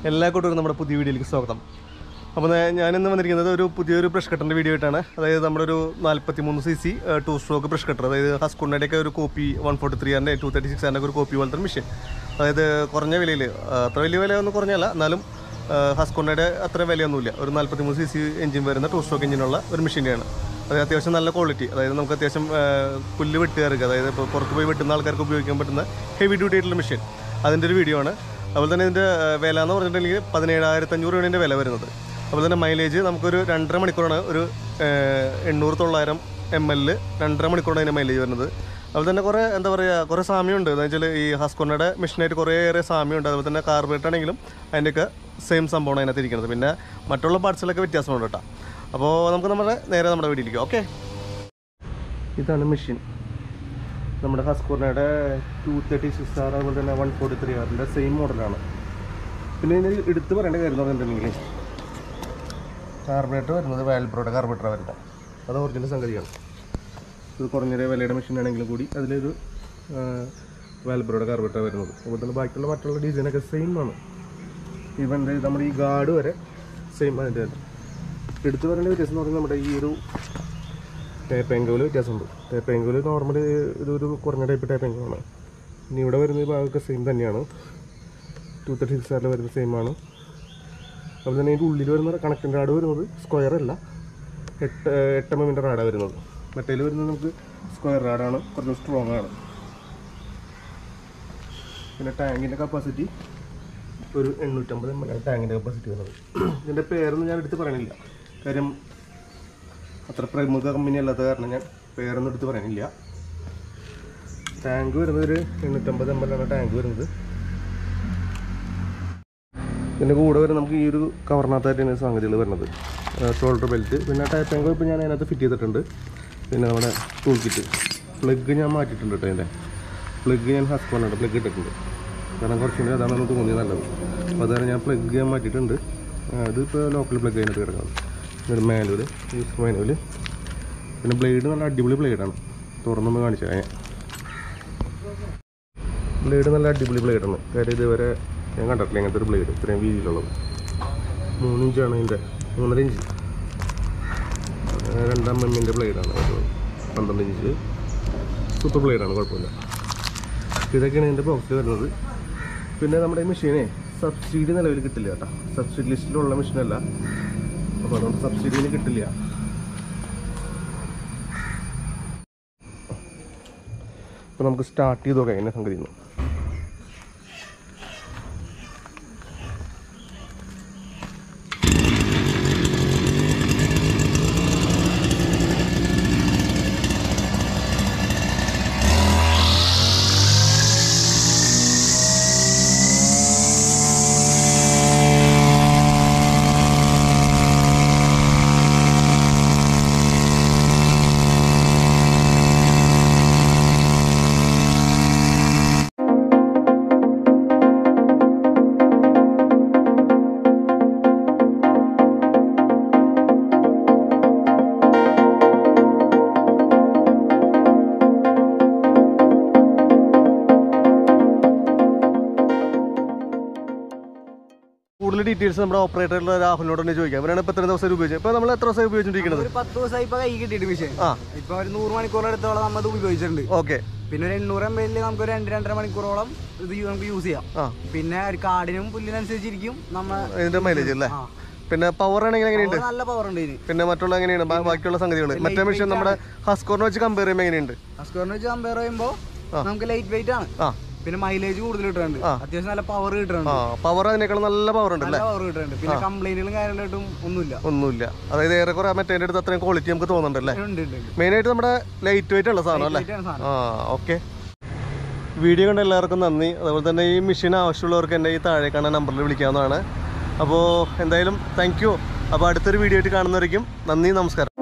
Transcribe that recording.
എല്ലാ കൂട്ടർക്കും നമ്മുടെ പുതിയ വീഡിയോയിലേക്ക് സ്വാഗതം. അപ്പോൾ ഞാനിന്ന് വന്നിരിക്കുന്നത് ഒരു പുതിയൊരു ബ്രഷ് കട്ടറിൻ്റെ വീഡിയോ ആയിട്ടാണ്. അതായത് നമ്മുടെ ഒരു 43cc 2 സ്ട്രോക്ക് ബ്രഷ് കട്ടർ, അതായത് ഹസ്കുണ്ണയുടെയൊക്കെ ഒരു കോപ്പി 143 236 ഒരു കോപ്പി പോലത്തെ മെഷീൻ. അതായത് കുറഞ്ഞ വിലയിൽ, അത്ര വലിയ വിലയൊന്നും കുറഞ്ഞല്ല, എന്നാലും ഹസ്കുണ്ണയുടെ അത്ര വിലയൊന്നുമില്ല. ഒരു 43cc എഞ്ചിൻ വരുന്ന 2 സ്ട്രോക്ക് എഞ്ചിനുള്ള ഒരു മെഷീനാണ്. അത് അത്യാവശ്യം നല്ല ക്വാളിറ്റി, അതായത് നമുക്ക് അത്യാവശ്യം പുല്ല് വെട്ടുകാർക്ക്, അതായത് ഇപ്പോൾ പുറത്ത് പോയി വെട്ടുന്ന ആൾക്കാർക്ക് ഉപയോഗിക്കാൻ പറ്റുന്ന ഹെവി ഡ്യൂട്ടി ആയിട്ടുള്ള മെഷീൻ, അതിൻ്റെ ഒരു വീഡിയോ ആണ്. അതുപോലെ തന്നെ ഇതിൻ്റെ വില എന്ന് പറഞ്ഞിട്ടുണ്ടെങ്കിൽ 17,500 രൂപയുടെ വില വരുന്നത്. അതുപോലെ തന്നെ മൈലേജ് നമുക്കൊരു 2.5 മണിക്കൂറാണ്, ഒരു 800-900 ml 2.5 മണിക്കൂറാണ് അതിൻ്റെ മൈലേജ് വരുന്നത്. അതുപോലെ തന്നെ കുറേ എന്താ പറയുക, കുറേ സാമ്യമുണ്ട്. എന്ന് വെച്ചാൽ ഈ ഹസ്കുണ്ണയുടെ മെഷീനായിട്ട് കുറേയേറെ സാമ്യമുണ്ട്. അതുപോലെ തന്നെ കാർബറേറ്റർ ആണെങ്കിലും അതിൻ്റെയൊക്കെ സെയിം സംഭവമാണ് അതിനകത്ത് ഇരിക്കുന്നത്. പിന്നെ മറ്റുള്ള പാർട്സിലൊക്കെ വ്യത്യാസമുണ്ട് കേട്ടോ. അപ്പോൾ നമുക്ക് നേരെ നമ്മുടെ വീട്ടിലേക്ക്. ഓക്കെ, ഇതാണ് മെഷീൻ. നമ്മുടെ ഹസ്കുണ്ണയുടെ 236R അതുപോലെ തന്നെ 143R സെയിം മോഡലാണ്. പിന്നെ ഇതിന് എടുത്ത് പറയേണ്ട കാര്യം എന്ന് പറഞ്ഞിട്ടുണ്ടെങ്കിൽ കാർബറേറ്റർ വരുന്നത് വാൽബ്രോയുടെ കാർബറേറ്റർ വരുന്നത്, അത് ഒറിജിനൽ സംഗതിയാണ്. ഇത് കുറഞ്ഞൊരു വിലയുടെ മെഷീൻ ആണെങ്കിലും കൂടി അതിലൊരു വാൽബ്രോയുടെ കാർബറേറ്റർ വരുന്നത്. അതുപോലെ തന്നെ ബാക്കിയുള്ള മറ്റുള്ള ഡിസൈനൊക്കെ സെയിം ആണ്. ഈവൻ നമ്മുടെ ഈ ഗാർഡ് വരെ സെയിം അതിൻ്റെ. എടുത്ത് പറയേണ്ട വ്യത്യാസം എന്ന് പറഞ്ഞാൽ നമ്മുടെ ഈ ഒരു ടേപ്പേങ്കോല് വ്യത്യാസമുണ്ട്. ടേപ്പേങ്കോല് നോർമൽ ഇതൊരു കുറഞ്ഞ ടൈപ്പ് ടേപ്പേങ്കോലാണ്. ഇനി ഇവിടെ വരുന്ന ഈ ഭാഗമൊക്കെ സെയിം തന്നെയാണ്. 236R വരുന്ന സെയിം ആണ്. അതുപോലെ തന്നെ ഇതിൻ്റെ ഉള്ളിൽ വരുന്ന കണക്റ്റിൻ്റെ റാഡ് വരുന്നത് സ്ക്വയർ അല്ല, 8 mm റാഡാണ് വരുന്നത്. മറ്റേതിൽ വരുന്നത് നമുക്ക് സ്ക്വയർ റാഡാണ്, കുറച്ച് സ്ട്രോങ് ആണ്. പിന്നെ ടാങ്കിൻ്റെ കപ്പാസിറ്റി ഒരു 850 ml ടാങ്കിൻ്റെ കപ്പാസിറ്റി വരുന്നത്. ഇതിൻ്റെ പേരൊന്നും ഞാൻ എടുത്ത് പറയണില്ല, കാര്യം അത്ര പ്രമുഖ കമ്പനി അല്ലാത്ത കാരണം ഞാൻ പേരൊന്നും എടുത്ത് പറയാനില്ല. ടാങ്ക് വരുന്നത് ഒരു 850 ml ടാങ്ക് വരുന്നത്. ഇതിൻ്റെ കൂടെ വരെ നമുക്ക് ഈ ഒരു കവറിനകത്തായിട്ടാണ് സംഗതികൾ വരുന്നത്. ഷോൾഡർ ബെൽറ്റ്, പിന്നെ ടൈപ്പാങ്കോ ഇപ്പോൾ ഞാൻ അതിനകത്ത് ഫിറ്റ് ചെയ്തിട്ടുണ്ട്. പിന്നെ നമ്മുടെ ടൂൾ കിറ്റ്, പ്ലഗ് ഞാൻ മാറ്റിയിട്ടുണ്ട് കേട്ടോ. അതിൻ്റെ പ്ലഗ് ഞാൻ ഹസ്കുണ്ണയുടെ പ്ലഗ് ഇട്ടിട്ടുണ്ട്, കാരണം കുറച്ചുകൂടി അതാണെന്ന് തോന്നി നല്ലത്. അപ്പോൾ അതുകാരണം ഞാൻ പ്ലഗ് ഞാൻ മാറ്റിയിട്ടുണ്ട്. ഇതിപ്പോൾ ലോക്കൽ പ്ലഗ് അതിനകത്ത് കിടക്കുന്നത്. ഒരു മാനുവൽ, യൂസ് മാനുവൽ. പിന്നെ ബ്ലേഡ് നല്ല അടിപൊളി ബ്ലേഡാണ്, തുറന്നൊന്ന് കാണിച്ചു ഞാൻ. ബ്ലേഡ് നല്ല അടിപൊളി ബ്ലേഡാണ്, കാര്യം ഇതുവരെ ഞാൻ കണ്ടിട്ടില്ല ഇങ്ങനത്തെ ഒരു ബ്ലേഡ് ഇത്രയും വീതിയിലുള്ളത്. 3 ഇഞ്ചാണ് ഇതിൻ്റെ, 3.5 ഇഞ്ച് 2 mm ബ്ലേഡാണ്. 12 ഇഞ്ച് സൂപ്പർ ബ്ലേഡാണ്, കുഴപ്പമില്ല. ഇതൊക്കെയാണ് ഇതിൻ്റെ ബോക്സിൽ വരുന്നത്. പിന്നെ നമ്മുടെ ഈ മെഷീനെ സബ്സിഡി നിലവിൽ കിട്ടില്ല കേട്ടോ, സബ്സിഡി ലിസ്റ്റിലുള്ള മെഷീനല്ല, അപ്പോൾ അതുകൊണ്ട് സബ്സിഡിയിൽ കിട്ടില്ല. അപ്പോൾ നമുക്ക് സ്റ്റാർട്ട് ചെയ്ത് നോക്കാം എന്നെ സംഗതി. കൂടുതൽ ഡീറ്റെയിൽസ് നമ്മുടെ ഓപ്പറേറ്ററിലുള്ള രാഹുലിനോട് തന്നെ ചോദിക്കാം. അവരാണ് ഇപ്പോൾ എത്ര ദിവസം ഉപയോഗിച്ചത്? ഇപ്പോൾ നമ്മൾ എത്ര ദിവസം ഉപയോഗിച്ചിരിക്കുന്നത്? 10 ദിവസമായി ഇപ്പോൾ കൈ കിട്ടിയിട്ട് മെഷീൻ. ഇപ്പോൾ ഒരു 100 മണിക്കൂറെടുത്തോളം നമ്മൾ ഇത് ഉപയോഗിച്ചിട്ടുണ്ട്. ഓക്കെ. പിന്നെ ഒരു 800 ml നമുക്ക് 2-2.5 മണിക്കൂറോളം ഇത് നമുക്ക് യൂസ് ചെയ്യാം. പിന്നെ ഒരു കാടിനും പുല്ലിനനുസരിച്ചിരിക്കും നമ്മൾ ഇതിന്റെ മൈലേജ് അല്ലേ. പിന്നെ പവർ ആണെങ്കിൽ എങ്ങനെയുണ്ട്? നല്ല പവർ ഉണ്ട് ഇതിന്. പിന്നെ മറ്റുള്ള എങ്ങനെയാണ് ബാക്കിയുള്ള സംഗതികൾ? മറ്റേ മെഷീൻ നമ്മുടെ ഹസ്കുണ്ണ വെച്ച് കമ്പയർ ചെയ്യുമ്പോൾ എങ്ങനെയുണ്ട്? ഹസ്കുണ്ണ വെച്ച് കമ്പയർ ചെയ്യുമ്പോൾ നമുക്ക് ലൈറ്റ് വെയിറ്റ് ആണ്, പിന്നെ മൈലേജ് കൂടുതൽ കിട്ടുന്നുണ്ട്, അത്യാവശ്യം നല്ല പവർ കിട്ടുന്നുണ്ട്. പവർ അതിനേക്കാൾ നല്ല പവർ ഉണ്ട്, പവർ കിട്ടുന്നുണ്ട്. പിന്നെ കംപ്ലൈന്റുകളും കാര്യങ്ങളായിട്ടും ഒന്നുമില്ല. അതായത് ഏറെക്കുറെ മറ്റേ അടുത്ത് അത്രയും ക്വാളിറ്റി നമുക്ക് തോന്നുന്നുണ്ടല്ലേ. മെയിൻ ആയിട്ട് നമ്മുടെ ലൈറ്റ് വെയിറ്റ് ഉള്ള സാധനം അല്ലേ. ഓക്കെ, വീഡിയോ കണ്ട എല്ലാവർക്കും നന്ദി. അതുപോലെ തന്നെ ഈ മെഷീൻ ആവശ്യമുള്ളവർക്ക് എൻ്റെ ഈ താഴെ കാണാൻ നമ്പറിൽ വിളിക്കാവുന്നതാണ്. അപ്പോൾ എന്തായാലും താങ്ക് യു. അപ്പോൾ അടുത്തൊരു വീഡിയോ ആയിട്ട് കാണുന്നവരേക്കും നന്ദി, നമസ്കാരം.